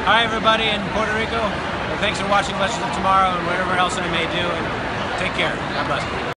Hi everybody in Puerto Rico. Thanks for watching Legends of Tomorrow and whatever else I may do. And take care. God bless.